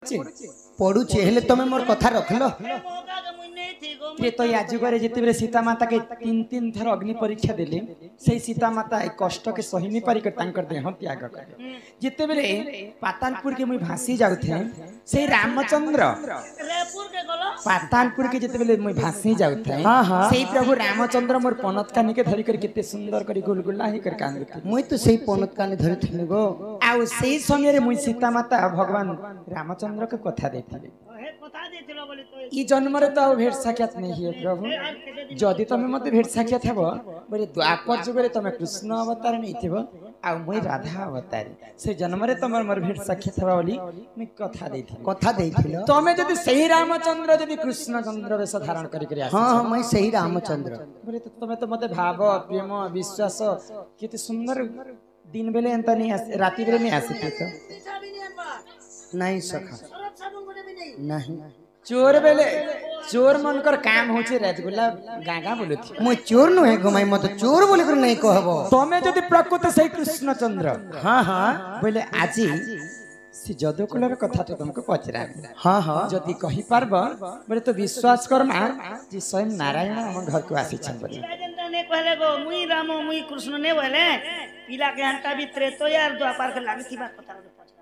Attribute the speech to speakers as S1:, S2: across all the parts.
S1: पड़ुचे
S2: पड़ुचे हेले तमे मोर कथा रखलो
S1: त्रेता याजुगरे जिते बेले सीता माता के तीन तीन थर अग्नि परीक्षा देले से सीता माता एक कष्ट के सही नहीं पारी कर देह त्याग करे जिते बेले पातालपुर के मुई भासी जाउथे से रामचंद्र पातालपुर के जिते बेले मुई भासी जाउथे
S2: हां हां
S1: से प्रभु रामचंद्र मोर पनत कानी के धरि कर किते सुंदर करी गुलगुला ही कर कांदते
S2: मुई तो सही पनत कानी धरि थिले गो
S1: आउ सेही समय रे मुई सीता माता भगवान रामचंद्र के कथा देथिले ई जन्म रे तो भेट साक्षात नहीं है प्रभु जदि तमे मते भेट साक्षात हेबो बरे द्वापर जुग रे तमे कृष्ण अवतार नहीं थिबो आ मुई राधा अवतार से जन्म रे तमर मोर भेट साक्षात हेबा बोली मी कथा देथिलो तमे जदि सही रामचंद्र जदि कृष्ण चंद्र वेश धारण करि करि आसी
S2: हां हां मैं सही रामचंद्र
S1: बरे तमे तो मते भाव प्रेम विश्वास केते सुंदर दिन बेले एंता नहीं राती बेले नहीं आसी तो
S2: नहीं सखा नहीं
S1: चोर बेले चोर मनकर काम होचे रसगुल्ला गागा बोलुथि
S2: मु चोर न है गमाई मत चोर बोले कर नहीं कहबो
S1: तमे जदि प्रकृत सही कृष्णचंद्र
S2: हां हां
S1: बोले आजी से जदुकुलर कथा तो तुमको पचरा
S2: हां हां
S1: जदि कहि पारबो बोले तो विश्वास कर मा जे स्वयं नारायण हम घर को आसी छन बोले
S3: ने कहले गो मुई राम मुई कृष्ण ने बोले पिला के हंटा भीतर तो यार द्वापर के लागी थी बात पता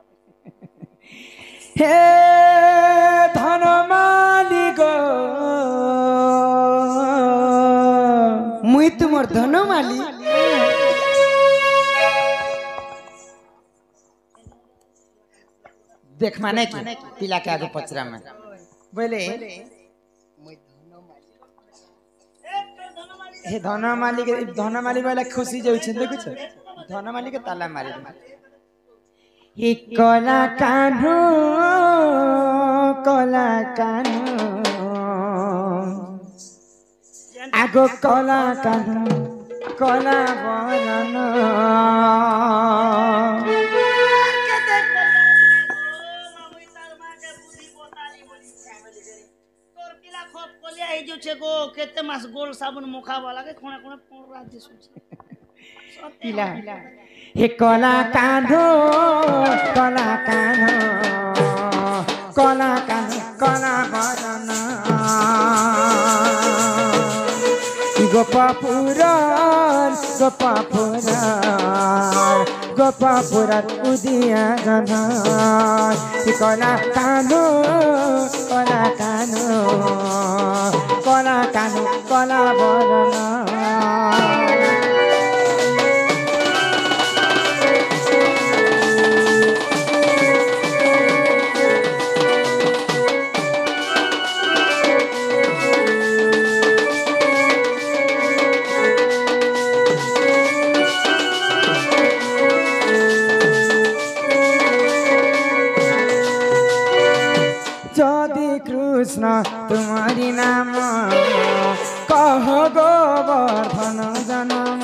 S1: हे धनमाली गो
S2: मुई तुमर धनमाली
S1: देख माने की पिला के आगे पचरा में बोले हे धनमाली वाला खुशी जाउ छ देखु छ धनमाली के ताला मारी हे कला कान्हू आगो कला कान्हू कला बरन
S3: गो केते मास गोल साबुन मुखा वाला के कोने कोने पूरा राज्य सोच
S1: पिला हे कला कान्हू कला कला बरन गोपापुर उदिया गना कला कान्हू कला बरन कृष्ण तुम्हारी नाम कह गोवर्धन जनम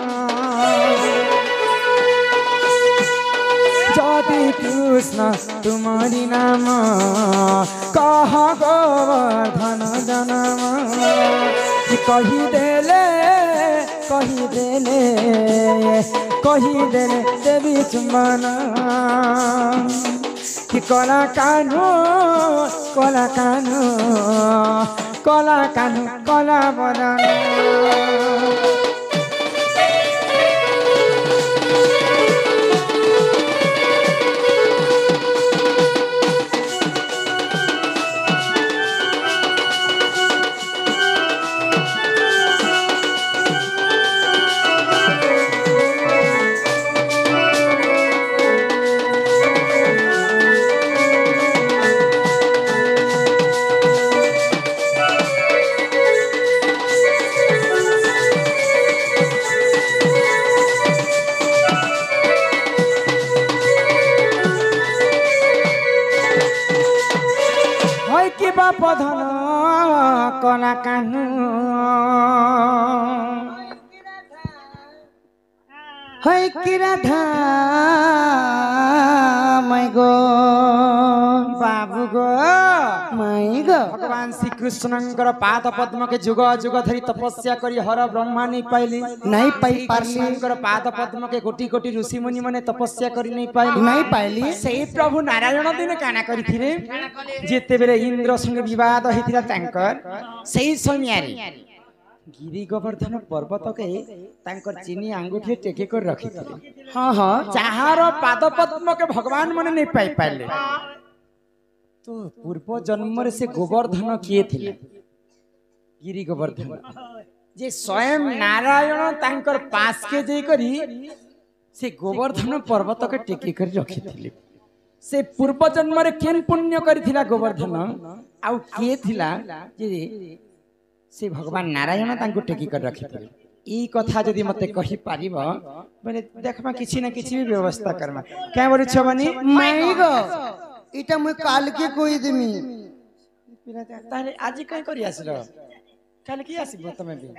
S1: जदि कृष्ण तुम्हारी नाम कह गोवर्धन जनम कही देले देवी चुम्बन कि कला कान्हू कला बरन पधन कला कान्हू है कि राधा मै गो बाबू गो मै गो भगवान श्री कृष्णंकर पाद पद्म के जुग जुग धरी तपस्या करी हर ब्रह्मा नहीं पाइली
S2: नहीं पाई पारली
S1: कृष्णंकर पाद पद्म के कोटि कोटि ऋषि मुनि माने तपस्या करी नहीं पाइली
S2: नहीं पाइली
S1: सेही प्रभु नारायण दिन काना करिथिले जेते बेले इंद्र संगे विवाद हेतिला तांकर सेही समयारी गिरी गोवर्धन पर्वत के तांकर चीनी अंगूठी टेके कर रखिथिले
S2: हाँ हाँ
S1: चाहार पाद पद्म के भगवान माने नहीं पाई पाइले तो पूर्व जन्म रे से गोवर्धन किए थिले गिरी गोवर्धन जे स्वयं नारायण तांकर पास के जे करी से गोवर्धन पर्वत के टेके कर रखिथिले से पूर्व जन्म रे केन पुण्य करिथिला गोवर्धन आउ किए थिला जे से भगवान नारायण तांको टेकी कर रखिथिले ई कथा जदि मते कहि पारिबो बोले देखमा किछि ना किछि भी व्यवस्था करमा क्या बोलु छ बनी
S2: माई गो इटा मुई काल के कोई देमी
S1: ताले आज कहीं करी आसलो काल की आसीबो तमे भी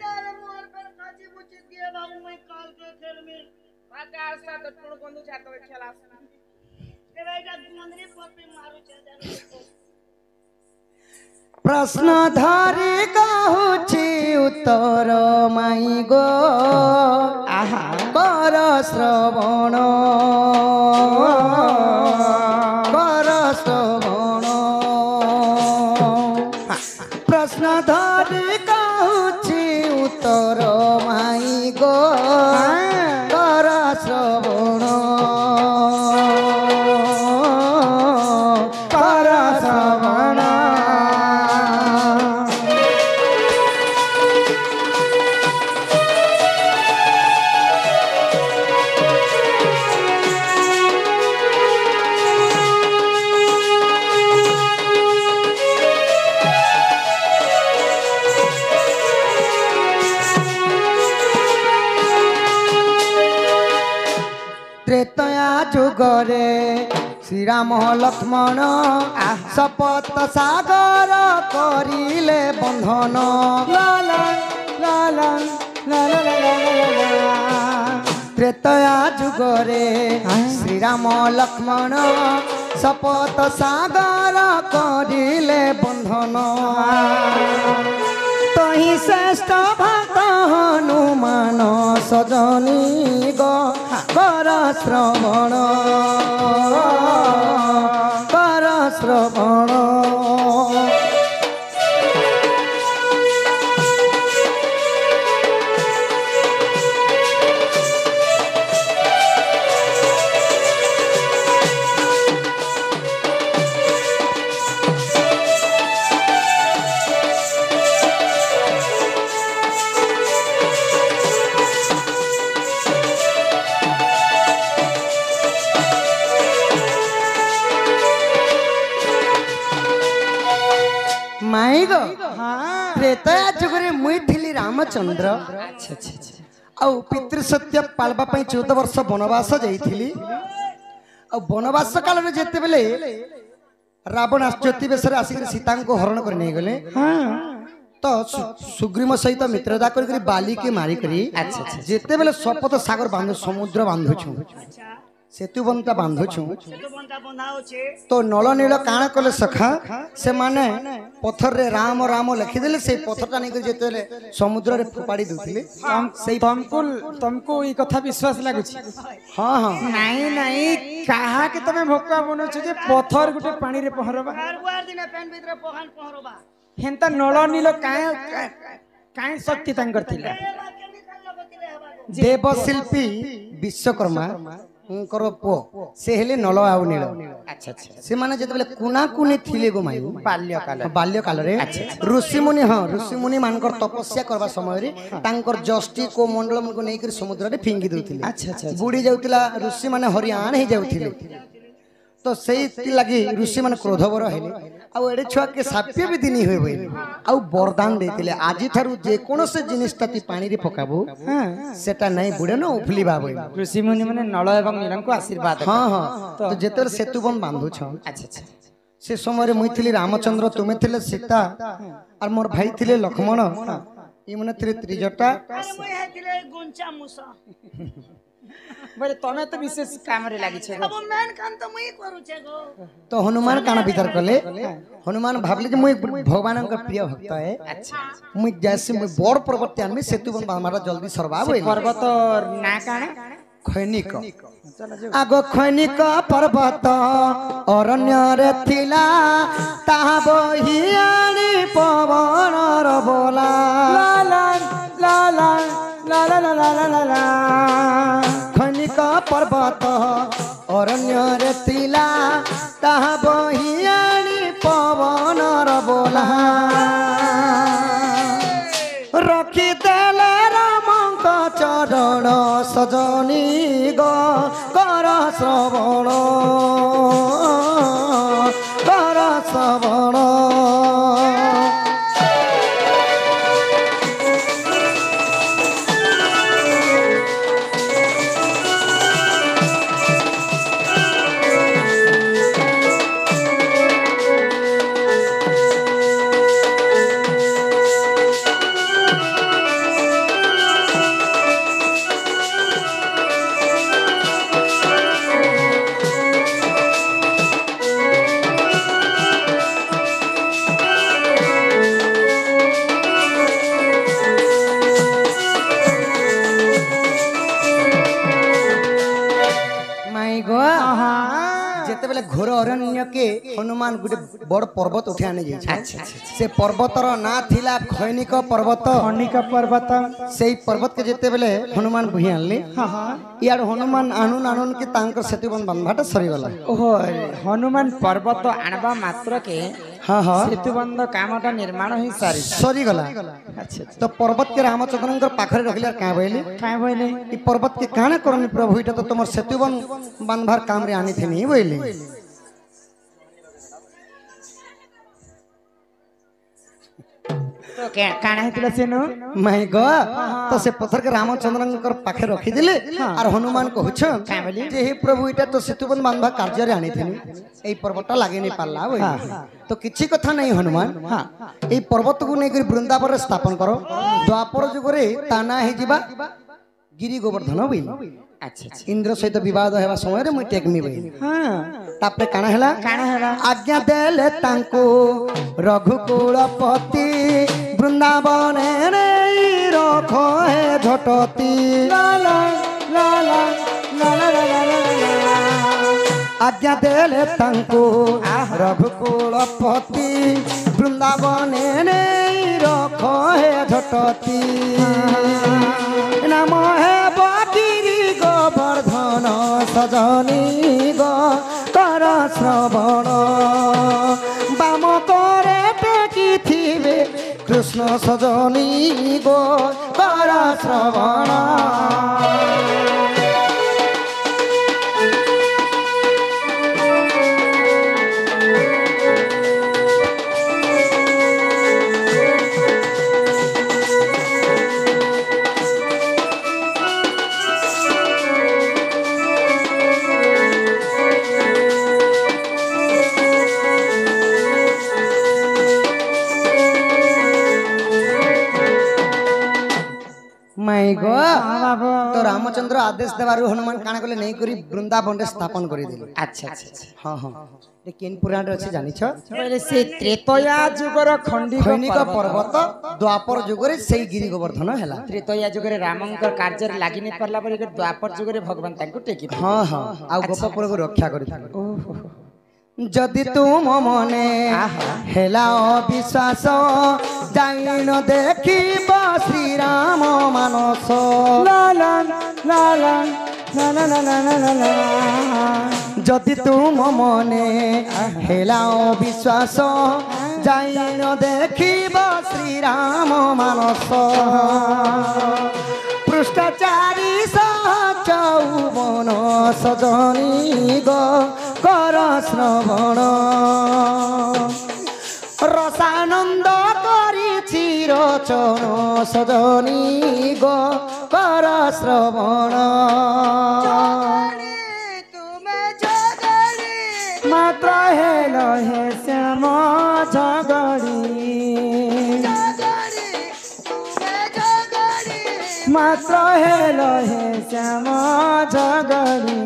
S2: प्रश्न धारी कहूची उत्तर माई गो
S1: आहा
S2: कर श्रवण प्रश्न धारी कहूची उत्तर माई गो कर श्रवण कर श्रवण त्रेतया जुगरे श्री राम लक्ष्मण शपथ सागर करिले बंधन त्रेतया जुगरे श्री राम लक्ष्मण शपथ सागर करिले बंधन तही श्रेष्ठ भक्त हनुमान सजनी गो कर श्रवण कर श्रवण माई गो त्रेतया जुगरे मुई थिली रामचंद्र
S1: अच्छा अच्छा अच्छा
S2: आ पितृ सत्य पालबा पई 14 वर्ष वनवास जाइथिली आ वनवास काल रे जेते बेले रावण आश्चर्य बेसरे आसिक सीता को हरण कर नहीं गले तो सुग्रीव सहित मित्रता कर बाली के मारी करी
S1: अच्छा अच्छा
S2: जेते बेले सपत सागर बांधु समुद्र बांधु छु सेतु बंता बांधु छु तो नल नील काण कले सखा से माने पत्थर रे राम राम लिखि देले से पत्थरटा नहीं जेते बेले समुद्र रे फोपाड़ी दउथिले
S1: से तुमको ई कथा विश्वास लागु छी
S2: हां हां
S1: नहीं नहीं कहा कि तमे भोका बनो छ जे पत्थर गुटे पानी रे पहरबा हेंता नल नील काए शक्ति तांकर थिला
S2: देवशिल्पी विश्वकर्मा करो पो से हेले नल आउ नील
S1: अच्छा अच्छा
S2: से माने जेते बेले कुना कुनी थिले गो माई बाल्य काल रे ऋषि मुनि हां ऋषि मुनि मानकर तपस्या करबा समय रे तांकर जष्टि को मंडल मन को नै कर समुद्र रे फिंगी दउथिले
S1: अच्छा अच्छा
S2: बुडी जाउतिला ऋषि माने हरियाण हे जाउथिले तो सही लगी ऋषि माने क्रोधवर हेले आ एडे छुआ के साप्य भी दिनी होय होय आ वरदान देतिले आजि थारु जे कोनो से जिनिस ताती पानी रे पकाबो सेटा नै बुडे न उफली बाबो
S1: ऋषि मुनि माने नल एवं नीलम को आशीर्वाद
S2: हां हां तो जेतर सेतु बन बांधु छ
S1: अच्छा अच्छा
S2: से समय रे मुई थिली रामचंद्र तुमे थिले सीता और मोर भाई थिले लक्ष्मण ई मने थिले त्रिजटा
S1: बोले तमे तो विशेष काम रे लागि छे
S3: अब मेन काम तो मुई करू छे गो
S2: तो हनुमान काना विचार कले हनुमान भाबले जे मुई भगवान का प्रिय भक्त है
S1: अच्छा
S2: मुई जैसे मुई बड़ पर्वत आनमी सेतु बन हमारा जल्दी सरबाब होइल
S1: पर्वत ना काना
S2: खैनिक आगो खैनिक पर्वत अरण्य रे थिला ताहा बहियानी पवन र बोला
S1: ला ला ला ला ला ला ला ला ला ला
S2: खनिक पर्वत अरण्य रे थिला ताहा बहियानी पवन र बोला रखी देले रामंक चरण सजनी ग कर श्रवण कर श्रवण जेते बेले घोर अरण्य के हनुमान गुटे बड़ पर्वत उठे आने जाय
S1: अच्छा
S2: से पर्वतर ना थिला खैनिक पर्वत
S1: खनिक पर्वत
S2: सेई पर्वत के जेते बेले हनुमान बुही आनले
S1: हां हां
S2: यार हनुमान आनुन आनुन के तांकर सेतुबन बांधवाटा सरी गला
S1: ओहो हनुमान पर्वत आणबा मात्र के
S2: हां हां
S1: सेतुबंध कामटा निर्माण ही सारी
S2: सरी गला
S1: अच्छा
S2: तो पर्वत के रामचंद्रनकर पाखरे रखले का बोइले
S1: काय बोले
S2: ई पर्वत के काने करनी प्रभु इटा तो तुमर सेतुबन बांधवार काम रे आनी थे नहीं बोइले
S1: तो के काना हेतला सेनु
S2: माय गॉड तो से पत्थर के रामचंद्रनकर पाखे रखी दिले और हनुमान कहछ
S1: काय बोली
S2: जे हे प्रभु इटा तो सेतुबन बांधवा कार्य रे आनी थे एई पर्वतटा लागे नहीं पाला बोइले तो किछि कथा नहीं हनुमान हां एई पर्वत को नै कर वृंदावन रे स्थापन करो द्वापर जुग रे ताना हे जिबा गिरी गोवर्धन बोइले
S1: अच्छा अच्छा
S2: इंद्र सहित विवाद हेबा समय रे मुई टेकमी बोइले
S1: हां
S2: तापरे काना हैला आज्ञा देले तांको रघुकुलपति वृंदावन रे रखो हे झटती
S1: ला ला ला ला ला ला ला ला
S2: आज्ञा देले तांको रघुकुलपति वृंदावन रे रखो हे झटती नाम हे बागिरी गोवर्धन सजनी ग कर श्रवण बाम करे टेकी थिबे कृष्ण सजनी गो कर श्रवण माय गॉड तो रामचंद्र आदेश देवारु हनुमान काना कले नहीं करी वृंदावन रे स्थापन करी दिले
S1: अच्छा अच्छा
S2: हां हां ए केन पुराण रे अछि जानि छ
S1: बोले से त्रेतया जुगर खंडी
S2: खैनिक पर्वत द्वापर जुग रे सेई गिरी गोवर्धन हैला
S1: त्रेतया जुगरे रामंकर कार्य रे लागि नै परला परे द्वापर जुगरे भगवान तांको टेकी
S2: हां हां आ गोपपुर को रक्षा करी
S1: ओहो
S2: जदि तुम मने हेला अविश्वास जाइन देखिब श्री राम मानस
S1: ला ला ला ला ला ला ला ला ला ला
S2: जदि तुम मने हेला अविश्वास जाइन देखिब श्री राम मानस पृष्ठचारी चौवन सजनी ग कर श्रवण रसानंद करी चिरचन सजनी ग कर श्रवण मात्र हेल हे श्याम झगड़ी
S1: ମାତ୍ର ହେଲ ହେ ଶ୍ୟାମ ଜଗରି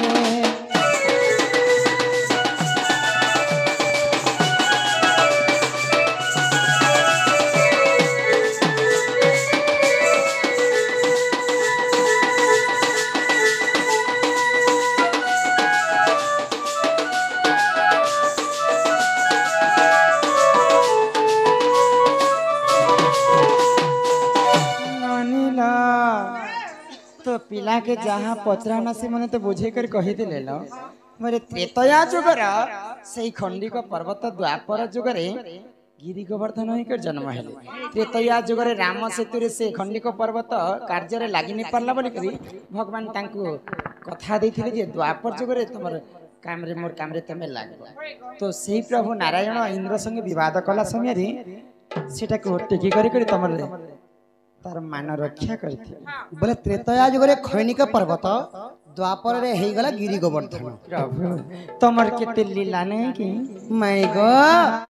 S1: तो पिला के जहाँ पचराना से मैंने तो बुझे कर कही दिले लो मेरे त्रेतया जुगर से खंडिक पर्वत द्वापर जुगरे गिरी गोवर्धन होकर जन्म हेले त्रेतया जुगरे राम सेतु से खंडिक पर्वत कार्य लगी नहीं पार्ला बोली करी भगवान तांको कथा देथिले जे द्वापर जुगरे तुमर काम रे मोर काम रे तमे लागबो तो सेही प्रभु नारायण इंद्र संगे विवाद कला समय रे सेटा को टेकी करी तमर तार मान रक्षा करथि
S2: बोले त्रेतया जुगरे खैनिक पर्वत द्वापर रे हेई गला गिरी गोवर्धन
S1: प्रभु तमर केते लीला नहीं कि
S2: माय गॉड